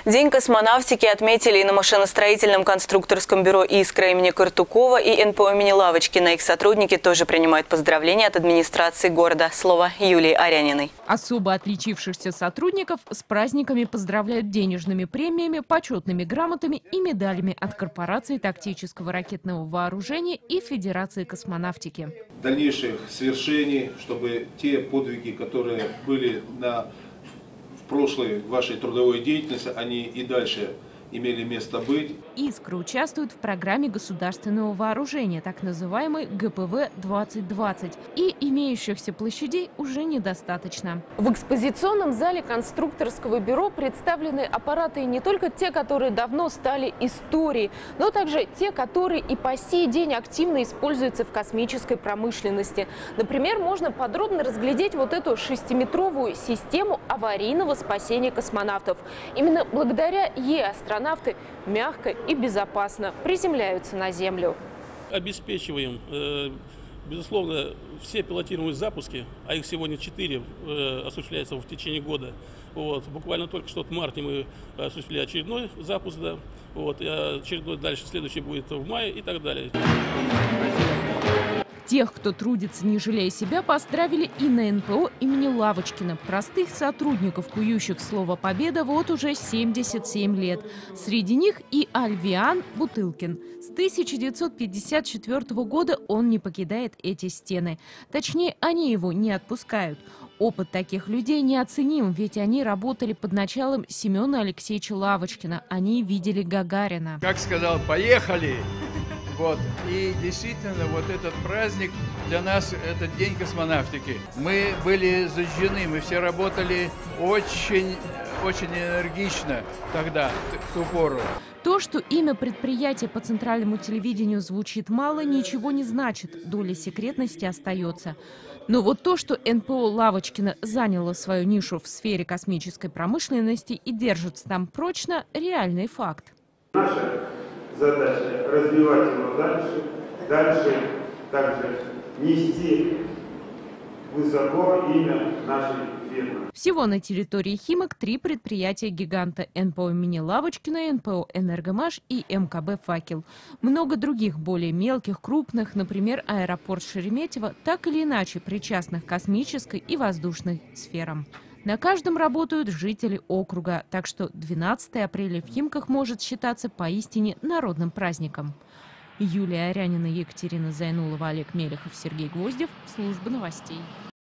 День космонавтики отметили и на машиностроительном конструкторском бюро «Искра» имени Картукова, и НПО имени Лавочкина. Их сотрудники тоже принимают поздравления от администрации города. Слово Юлии Аряниной. Особо отличившихся сотрудников с праздниками поздравляют денежными премиями, почетными грамотами и медалями от Корпорации тактического ракетного вооружения и Федерации космонавтики. Дальнейших свершений, чтобы те подвиги, которые были в прошлой вашей трудовой деятельности, они и дальше имели место быть. «Искра» участвует в программе государственного вооружения, так называемой ГПВ-2020. И имеющихся площадей уже недостаточно. В экспозиционном зале конструкторского бюро представлены аппараты не только те, которые давно стали историей, но также те, которые и по сей день активно используются в космической промышленности. Например, можно подробно разглядеть вот эту 6-метровую систему аварийного спасения космонавтов. Именно благодаря ей астронавты мягко и безопасно приземляются на Землю. Обеспечиваем, безусловно, все пилотируемые запуски, а их сегодня 4 осуществляются в течение года. Буквально только что в марте мы осуществили очередной запуск, и очередной дальше, следующий будет в мае и так далее. Тех, кто трудится, не жалея себя, поздравили и на НПО имени Лавочкина. Простых сотрудников, кующих слово «Победа», вот уже 77 лет. Среди них и Альвиан Бутылкин. С 1954 года он не покидает эти стены. Точнее, они его не отпускают. Опыт таких людей неоценим, ведь они работали под началом Семена Алексеевича Лавочкина. Они видели Гагарина. Как сказал, поехали! И действительно, вот этот праздник для нас – это День космонавтики. Мы были зажжены, мы все работали очень энергично тогда, в ту пору. То, что имя предприятия по центральному телевидению звучит мало, ничего не значит. Доля секретности остается. Но вот то, что НПО Лавочкина заняло свою нишу в сфере космической промышленности и держится там прочно – реальный факт. Задача развивать его дальше также нести высоко имя нашей фирмы. Всего на территории Химок 3 предприятия-гиганта: НПО имени Лавочкина, НПО «Энергомаш» и МКБ «Факел». Много других, более мелких, крупных, например, аэропорт Шереметьево, так или иначе причастных к космической и воздушной сферам. На каждом работают жители округа, так что 12 апреля в Химках может считаться поистине народным праздником. Юлия Арянина, Екатерина Зайнулова, Олег Мелехов, Сергей Гвоздев. Служба новостей.